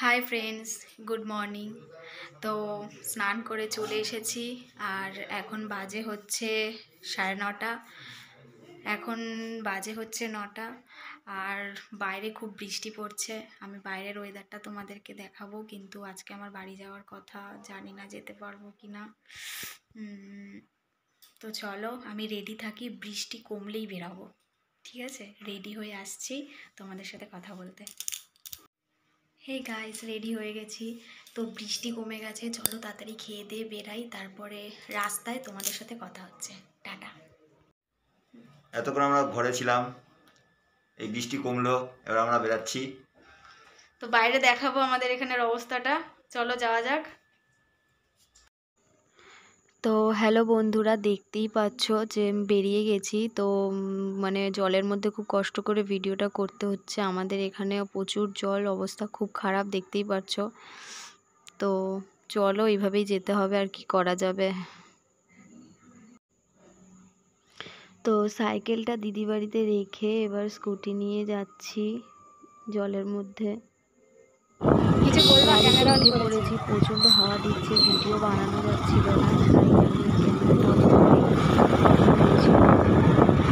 Hi friends, good morning. তো স্নান করে চলে এসেছি আর এখন বাজে হচ্ছে 9:30। এখন বাজে হচ্ছে 9টা আর বাইরে খুব বৃষ্টি পড়ছে। আমি বাইরের ওয়েদারটা তোমাদেরকে দেখাবো, কিন্তু আজকে আমার বাড়ি যাওয়ার কথা, জানি না যেতে পারবো কি না। তো চলো আমি রেডি থাকি, বৃষ্টি কমলেই বেরাবো। ঠিক আছে, রেডি হয়ে আসছি তোমাদের সাথে কথা বলতে। হে গাইস, রেডি হয়ে গেছি। তো বৃষ্টি কমে গেছে, চলো তাড়াতাড়ি খেয়ে দিয়ে বেরাই, তারপরে রাস্তায় তোমাদের সাথে কথা হচ্ছে। টাটা। এতক্ষণ আমরা ঘরে ছিলাম, এই বৃষ্টি কমলো, এবার আমরা বেরাচ্ছি। তো বাইরে দেখাবো আমাদের এখানের অবস্থাটা, চলো যাওয়া যাক। তো হ্যালো বন্ধুরা, দেখতেই পাচ্ছ যে বেরিয়ে গেছি। তো মানে জলের মধ্যে খুব কষ্ট করে ভিডিওটা করতে হচ্ছে। আমাদের এখানে প্রচুর জল, অবস্থা খুব খারাপ, দেখতেই পাচ্ছ। তো চলো এইভাবেই যেতে হবে, আর কি করা যাবে। তো সাইকেলটা দিদি বাড়িতে রেখে এবার স্কুটি নিয়ে যাচ্ছি জলের মধ্যে। কিছু বলবা? ক্যামেরা অন করেছি, প্রচণ্ড হাওয়া দিচ্ছে, ভিডিও বানানো যাচ্ছিল না, তাই আমি ক্যামেরাটা অফ করে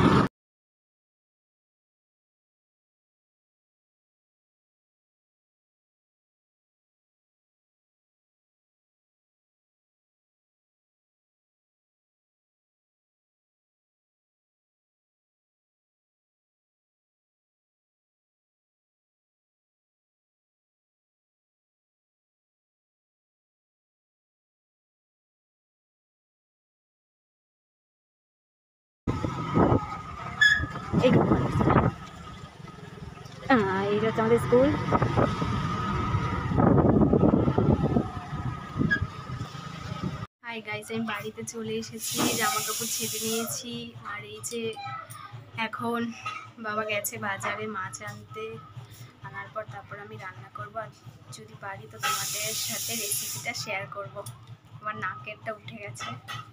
এইটা হচ্ছে আমাদের স্কুল। হাই গাইস, আমি বাড়িতে চলে এসেছি, জামা কাপড় ছেড়ে নিয়েছি। আর এই যে এখন বাবা গেছে বাজারে মাছ আনতে, আনার পর তারপর আমি রান্না করব। আর যদি পারি তো তোমাদের সাথে রেসিপিটা শেয়ার করব। আমার নাকেরটা উঠে গেছে,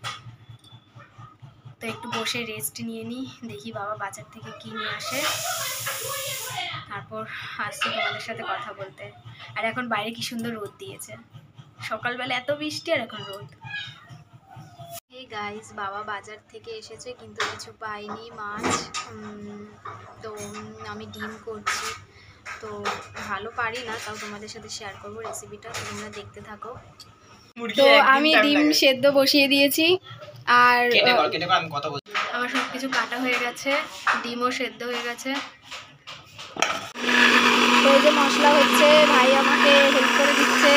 তো একটু বসে রেস্ট নিয়ে নিই, দেখি বাবা বাজার থেকে কি নিয়ে আসে, তারপর আসছি তোমাদের সাথে কথা বলতে। আর এখন বাইরে কি সুন্দর রোদ দিয়েছে, সকালবেলা এত বৃষ্টি আর এখন রোদ। হে গাইস, বাবা বাজার থেকে এসেছে কিন্তু কিছু পাইনি মাছ। তো আমি ডিম করছি, তো ভালো পারি না, তাও তোমাদের সাথে শেয়ার করবো রেসিপিটা, তোমরা দেখতে থাকো। তো আমি ডিম সেদ্ধ বসিয়ে দিয়েছি, আর আমার সব কিছু কাটা হয়ে গেছে, ডিমও সেদ্ধ হয়ে গেছে। তো এই যে মশলা হচ্ছে, ভাই আমাকে হেল্প করে দিচ্ছে।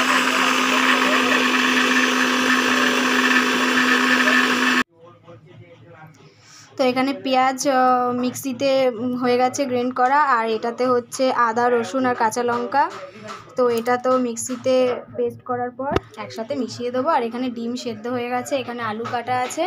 তো এখানে পেঁয়াজ মিক্সিতে হয়ে গেছে গ্রাইন্ড করা, আর এটাতে হচ্ছে আদা রসুন আর কাঁচা লঙ্কা। তো এটা তো মিক্সিতে পেস্ট করার পর একসাথে মিশিয়ে দেবো। আর এখানে ডিম সেদ্ধ হয়ে গেছে, এখানে আলু কাটা আছে।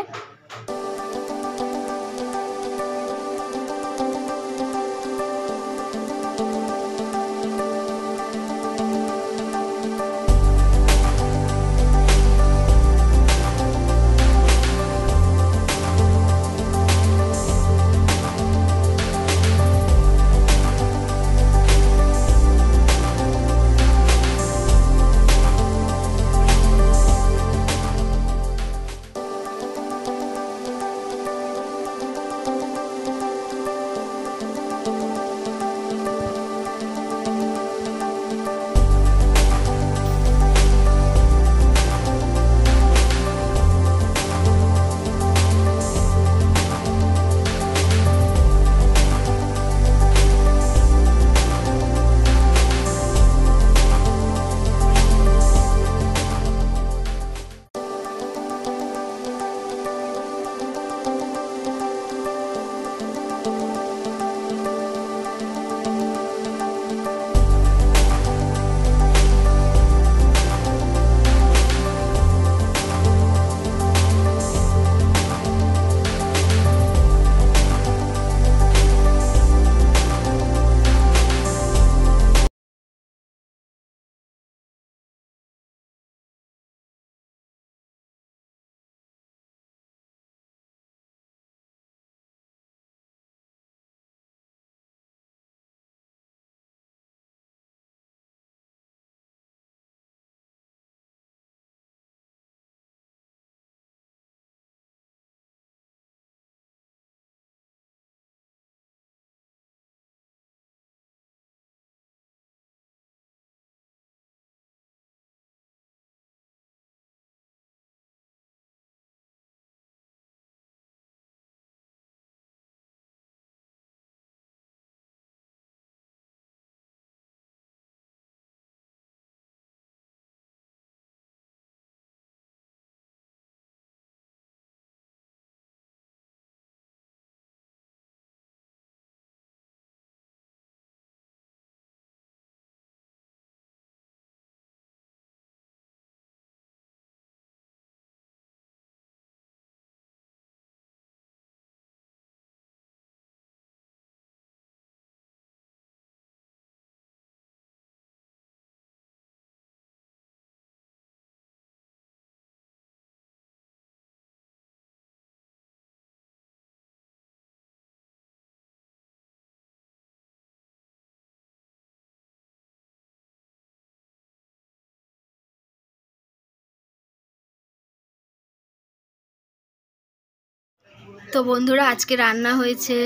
তো বন্ধুরা আজকে রান্না হয়েছে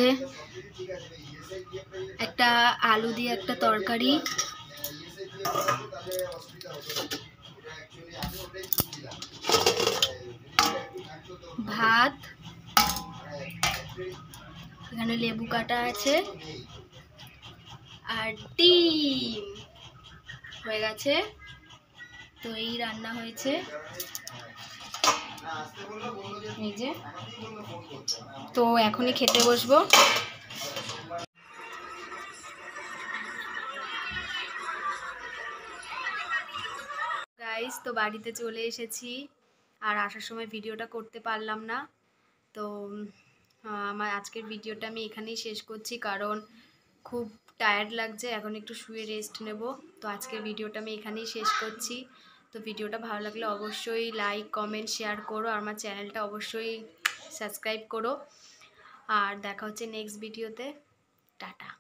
একটা আলু দিয়ে একটা তরকারি, ভাত, এখানে লেবু কাটা আছে আর ডিম হয়ে গেছে। তো এই রান্না হয়েছে, এই যে। তো এখনই খেতে বসবো। গাইস, তো বাড়িতে চলে এসেছি, আর আসার সময় ভিডিওটা করতে পারলাম না। তো আমার আজকের ভিডিওটা আমি এখানেই শেষ করছি, কারণ খুব টায়ার্ড লাগছে, এখন একটু শুয়ে রেস্ট নেব। তো আজকের ভিডিওটা আমি এখানেই শেষ করছি। তো ভিডিওটা ভালো লাগলে অবশ্যই লাইক, কমেন্ট, শেয়ার করো, আর আমার চ্যানেলটা অবশ্যই সাবস্ক্রাইব করো। আর দেখা হচ্ছে নেক্সট ভিডিওতে। টাটা।